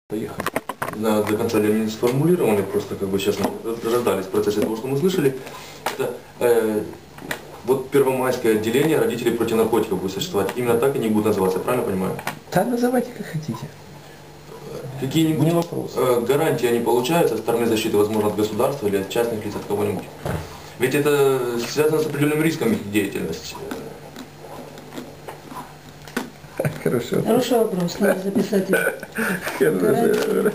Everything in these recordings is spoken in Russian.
Поехали. До конца ли не сформулированы, просто как бы сейчас мы рождались в процессе того, что мы слышали. Это вот первомайское отделение родителей против наркотиков будет существовать. Именно так они будут называться, правильно понимаю? Да, называйте как хотите. Не Какие-нибудь вопрос. гарантии они получают со стороны защиты, возможно, от государства или от частных лиц, от кого-нибудь? Ведь это связано с определенным риском их деятельности. Хорошо. Хороший вопрос, надо записать. Хорошо.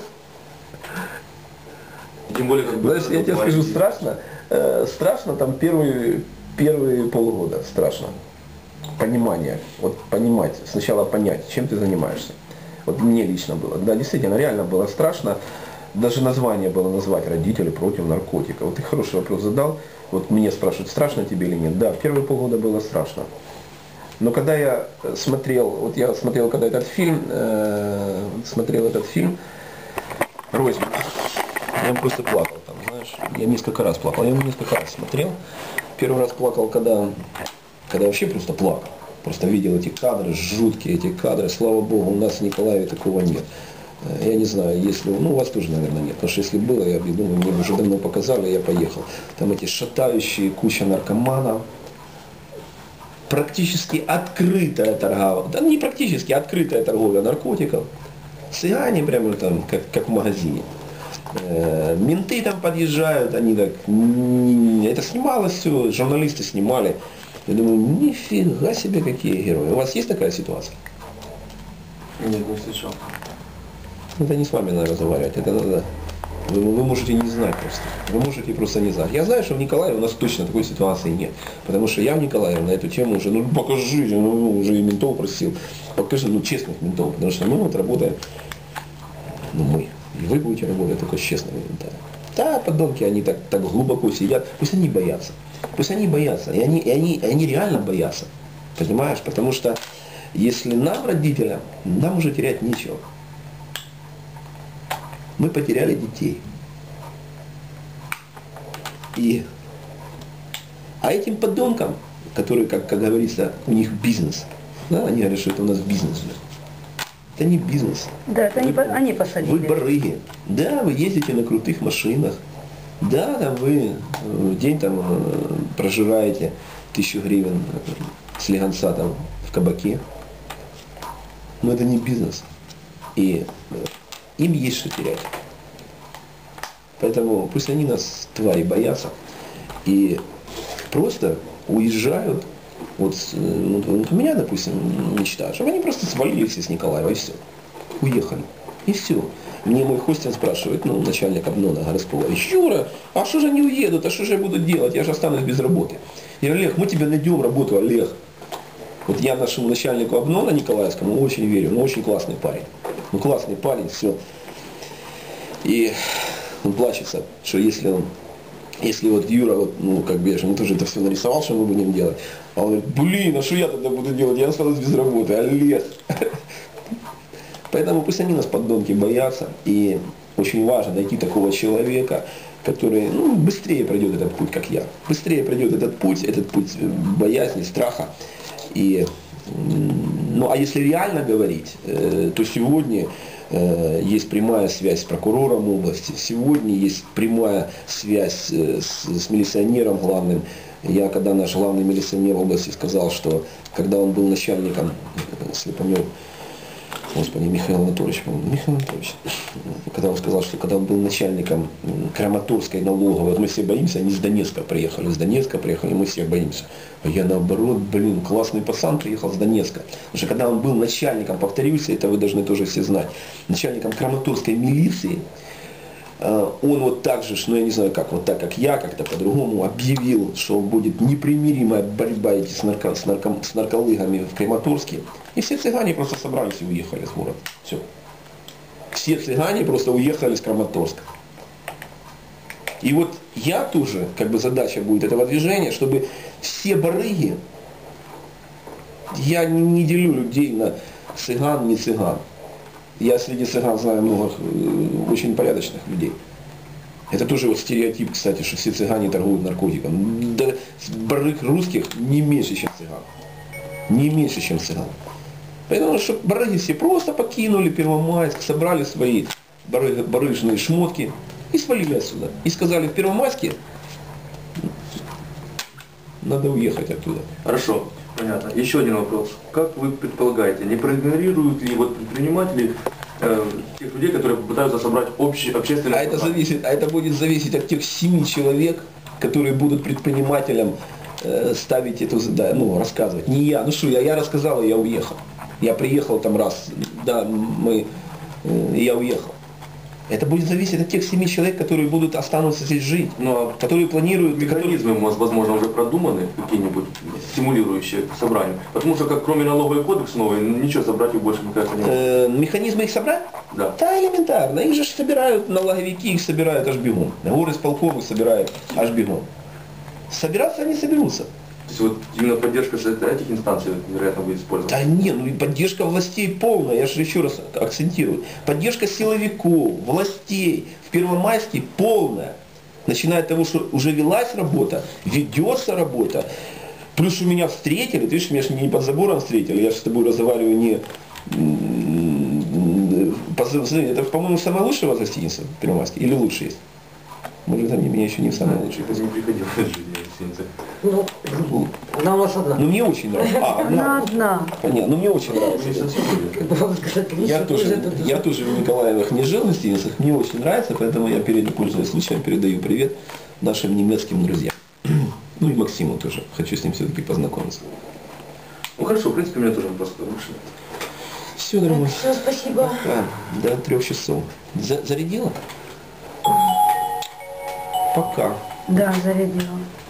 Тем более, как бы... Знаешь, я тебе скажу, страшно. Страшно там первые полгода. Страшно. Понимание. Вот понимать. Сначала понять, чем ты занимаешься. Вот мне лично было. Да, действительно, реально было страшно. Даже название было назвать «Родители против наркотиков». Вот ты хороший вопрос задал. Вот мне спрашивают, страшно тебе или нет. Да, первые полгода было страшно. Но когда я смотрел, когда этот фильм, «Рознь», я просто плакал там, знаешь. Я несколько раз плакал, я его несколько раз смотрел. Первый раз плакал, когда вообще просто плакал. Просто видел эти кадры, жуткие эти кадры. Слава Богу, у нас в Николаеве такого нет. Я не знаю, если, у вас тоже, наверное, нет. Потому что если было, я думаю, мне уже давно показали, я поехал. Там эти шатающие, куча наркоманов. Практически открытая торговля, да не практически, открытая торговля наркотиков. Цыгане прямо там, как в магазине. Менты там подъезжают, они так, это снималось все, журналисты снимали. Я думаю, нифига себе какие герои. У вас есть такая ситуация? Нет, не слышал. Это не с вами надо разговаривать, это надо... Вы можете не знать просто. Вы можете просто не знать. Я знаю, что в Николаеве у нас точно такой ситуации нет. Потому что я в Николаеве на эту тему уже, покажите, уже и ментов просил. Покажи, честных ментов. Потому что мы вот работаем, мы. И вы будете работать только с честными ментами. Да, подонки, они так глубоко сидят. Пусть они боятся. Пусть они боятся. И они реально боятся. Понимаешь? Потому что если нам, родителям, нам уже терять нечего. Мы потеряли детей. А этим подонкам, которые, как говорится, у них бизнес, да, они говорят, что это у нас бизнес. Это не бизнес. Да, это они посадили. Вы барыги. Да, вы ездите на крутых машинах. Да, там вы в день там проживаете 1000 гривен слегонца там в кабаке. Но это не бизнес. И им есть что терять. Поэтому пусть они нас, твари, боятся и просто уезжают. Вот у меня, допустим, мечта, чтобы они просто свалили все с Николаева и все. Уехали. И все. Мне мой хостин спрашивает, начальник обнона городского, Юра, а что же они уедут, а что же я буду делать, я же останусь без работы. Я говорю, Олег, мы тебе найдем работу, Олег. Вот я нашему начальнику обнона Николаевскому очень верю, очень классный парень. Классный парень, все. И он плачется, что если вот Юра, я же тоже это все нарисовал, что мы будем делать, а он говорит, а что я тогда буду делать, я останусь без работы, Олег. Поэтому пусть они нас, подонки, боятся, и очень важно найти такого человека, который быстрее пройдет этот путь, как я. Быстрее пройдет этот путь боязни, страха. А если реально говорить, то сегодня есть прямая связь с прокурором области, сегодня есть прямая связь с милиционером главным. Я, когда наш главный милиционер области сказал, что когда он был начальником, Слепанев, Михаил Анатольевич, когда он сказал, что когда он был начальником Краматорской налоговой, вот мы все боимся, они с Донецка приехали, мы все боимся. А я наоборот, классный пацан приехал с Донецка. Потому что когда он был начальником, повторюсь, это вы должны тоже все знать, начальником Краматорской милиции, он вот так же, я не знаю как, вот так как я, как-то по-другому объявил, что будет непримиримая борьба с нарколыгами в Краматорске. И все цыгане просто собрались и уехали с города. Все. Все цыгане просто уехали с Краматорска. И вот я тоже, задача будет этого движения, чтобы все барыги, я не делю людей на цыган, не цыган. Я среди цыган знаю много очень порядочных людей. Это тоже стереотип, кстати, что все цыгане торгуют наркотиком. Да, барыг русских не меньше, чем цыган. Не меньше, чем цыган. Поэтому, что барыги все просто покинули Первомайск, собрали свои барыжные шмотки и свалили отсюда. И сказали, в Первомайске надо уехать оттуда. Хорошо, понятно. Еще один вопрос. Как вы предполагаете, не проигнорируют ли вот предприниматели тех людей, которые пытаются собрать общественное... А это будет зависеть от тех 7 человек, которые будут предпринимателям ставить эту задачу, ну, рассказывать. Не я. Ну что, я рассказал, и я уехал. Я приехал там раз, да, я уехал. Это будет зависеть от тех 7 человек, которые останутся здесь жить, Но которые планируют... механизмы, возможно, уже продуманы, какие-нибудь стимулирующие к собранию. Потому что, как кроме налоговый кодекс новый, ничего собрать их больше, мне кажется, не может. Механизмы их собрать? Да. Да, элементарно. Их же собирают налоговики, их собирают аж бегом. Горисполком их собирают аж бегом. Собираться они соберутся. То есть вот именно поддержка этих инстанций, вероятно, будет использоваться. Да нет, ну и поддержка властей полная, я же еще раз акцентирую. Поддержка силовиков, властей в Первомайске полная. Начиная от того, что уже велась работа, ведется работа. Плюс у меня встретили, ты видишь, меня же не под забором встретили, я же с тобой разговариваю не... Это, по-моему, самая лучшая у вас гостиница в Первомайске или лучше есть? Может, там меня еще не в самой лучшей. Не приходил в жизни гостиница. Ну, она у нас одна. Ну, мне очень нравится. Она одна. Понятно, ну мне очень нравится. Вы не совсем были? Как бы вам сказать, Я тоже в Николаевых не жил в гостиницах, мне очень нравится, поэтому я, пользуясь случаем, передаю привет нашим немецким друзьям. Ну и Максиму тоже, хочу с ним все-таки познакомиться. Ну хорошо, в принципе, у меня тоже вопрос лучше. Все, дорогой. Все, спасибо. Пока. До 3 часов. Зарядила? Пока. Да, зарядила.